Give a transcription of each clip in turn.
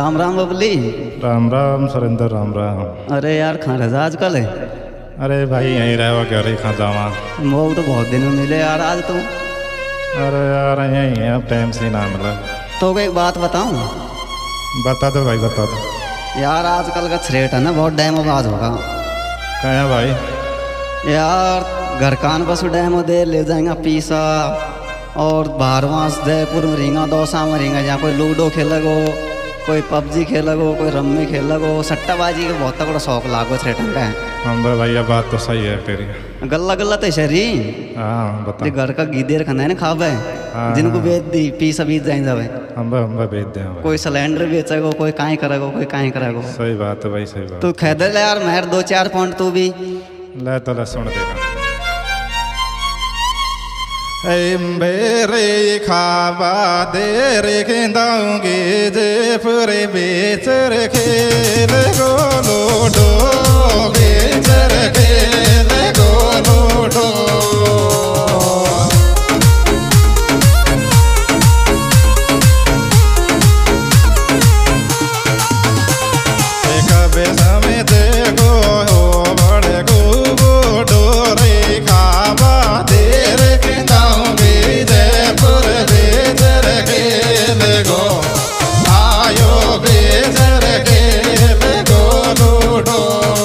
राम राम बबली। राम राम सुरेंद्र, राम राम। अरे यार कहाँ रहा आजकल है? अरे भाई यहीं रहो, घर ही कहाँ जावा। वो तो बहुत दिन में मिले यार आज तुम। अरे यार यहीं है, अब टाइम से ना मिला। तो एक बात बताऊं? बता दो भाई, बता दो। यार आजकल का थ्रेट है ना बहुत डैमोबाज होगा। क्या है भाई? यार घर कान बस डैमो दे ले जाएंगे पीसा और बाहरवा जयपुर में रहेंगा, दौसा में रहेंगा, जहाँ कोई लूडो खेलेगो, कोई पबजी खेलेगो, कोई रम्मी खेलेगो, सट्टाबाजी का बहुत तगड़ा शौक लागो थ्रेटन का है। हाँ भैया बात तो सही है तेरी। गल्ला गल्ला तो शरी। हाँ बता। घर का गीदेर खाना है ना खावे, जिनको बेच दी पीसा बीत जाए जावे। हम बेच दे। कोई सिलेंडर बेचेगो, कोई काई करेगो, कोई काई करेगो। सही बात है भाई, सही बात। तू खैदे ले यार मेहर 2-4 पॉइंट तू भी ले तो ले, सुन देगा। मेरे खाबा दे रे खेदाऊंगे जे पूरे बेचर खेल गोलो डो, बेचर खेल गोलो डो। कबे समय देखो हो बड़े गो डोरे खाबा दे रे खेदाऊंगे जयपुर बेचर खेल गो, आयो बेचर खेल गोलो डो।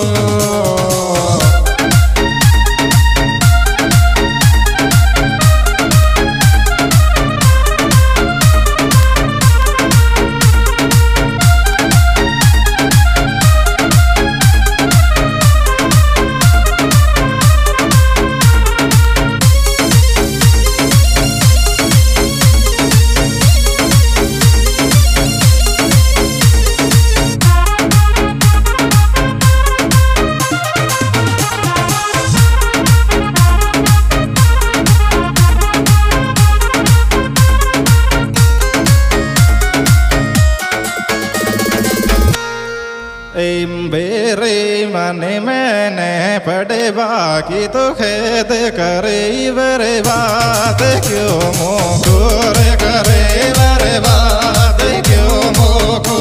बेरे मने मैंने पड़े बाकी तो खेद करे बरे बात क्यों मोखोर करे बरे बात क्यों मोखो।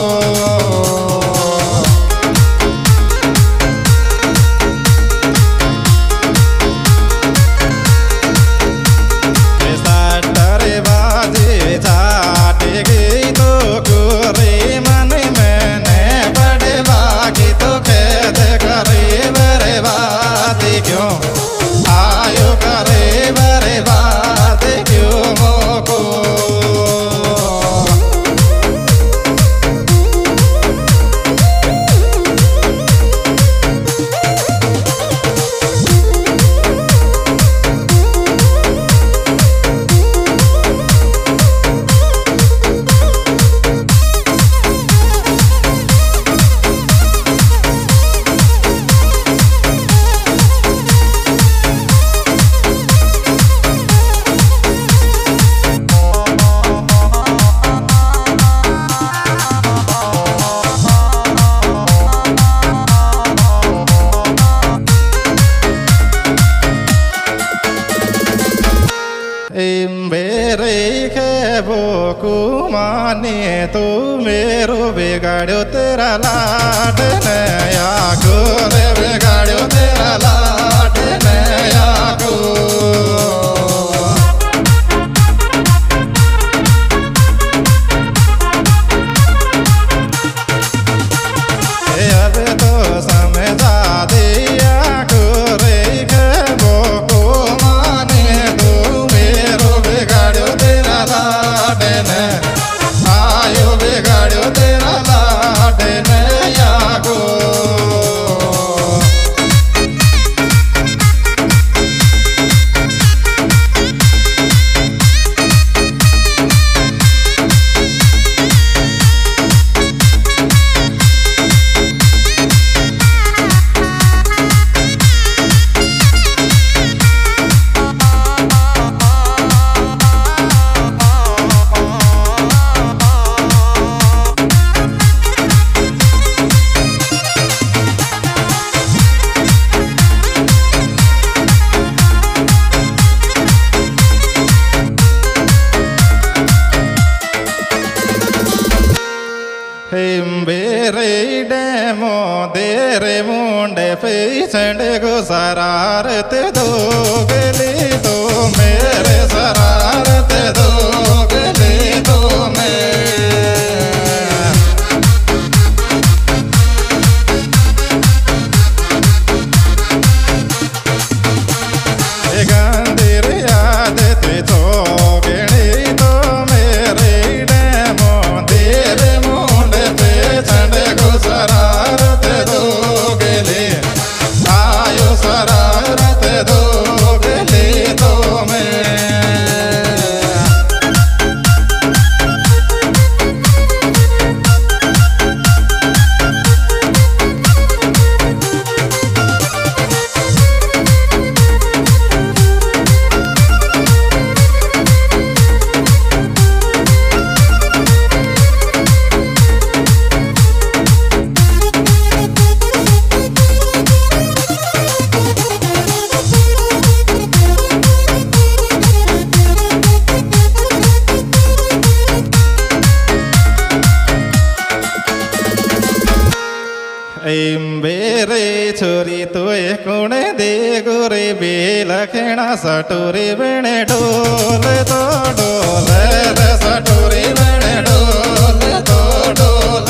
साटरे बाजे चाट गई तो गोरे मन मैंने पड़े बाकी तो खेद करे बरे बात क्यों, आयो करे बरे बात क्यों मोको। मेरे खेबो कुमाने तो मेरो बिगाड़ो तेरा लाड नया गोरे, बिगाड़ो तेरा लाड नया गो। अब तो समझा दिया गोरे खेबो कुमाने तो मेरो बिगाड़ो तेरा लाड न, आयो बिगाड़ो तेरा लाड नया गो। तेरे मुंडे पे चंड को शरारत दोगली तो मेरे शरारत दोगली तो मैं गंदीर याद ते दोगली तो मेरे डेमो तेरे मुंडे पे चंड को शरारत दोगली आयो शरारत दोगली तो मैं बेरे छोरी तोए कुणे दे गोरे बेलखेणा सटोरे बेणे ढोल तो ढोल रे सटोरे बेणे ढोल तो ढोल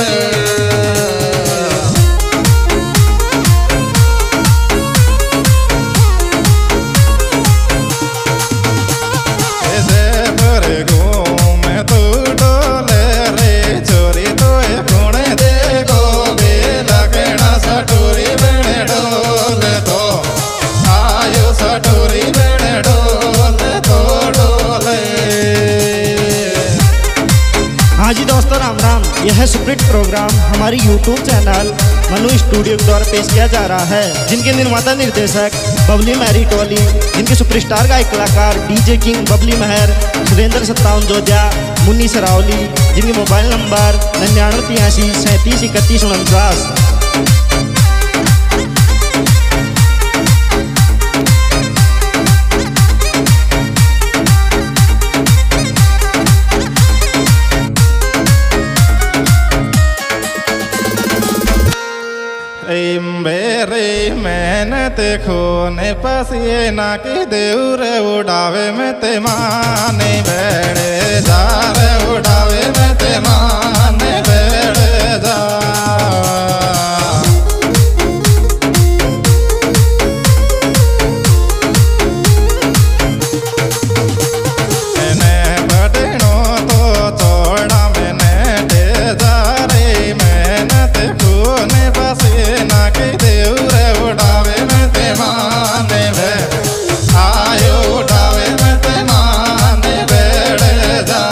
ऐसे पर घूम तू ढोल रे छोरी तोए कुणे दे गो सटोरी बेणे ढोल तो आयो सटोरी बेणे ढोल तो ढोले। हाँ जी दोस्तों, राम राम। यह सुप्रीट प्रोग्राम हमारी YouTube चैनल मनु स्टूडियो के द्वारा पेश किया जा रहा है, जिनके निर्माता निर्देशक बबली महरी टोली, जिनके सुपरस्टार गायक कलाकार DJ किंग बबली महर, सुरेंद्र 57 जोजा, मुन्नी सरावली, जिनके मोबाइल नंबर 9983 37 31 49। मेरे मेहनत खूने पसीना की देउर उड़ावे में ते माने बेड़े जा रे उड़ावे में ते माने बेड़े जा मैंने बड़नो तो छोड़ा मैंने दे जा रे मेहनत खूने पसीना की देउर उड़ावे में ते माने बे आयो उड़ावे में ते माने बेड़े जा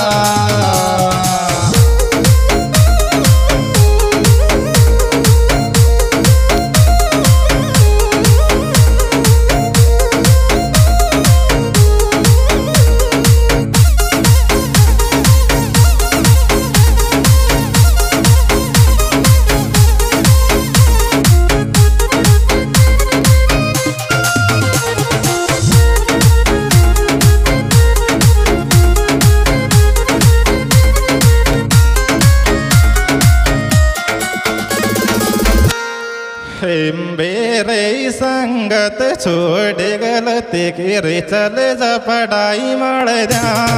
बेरे संगत छोड़ गलती की रे चल जा पढ़ाई मड़ ध्यान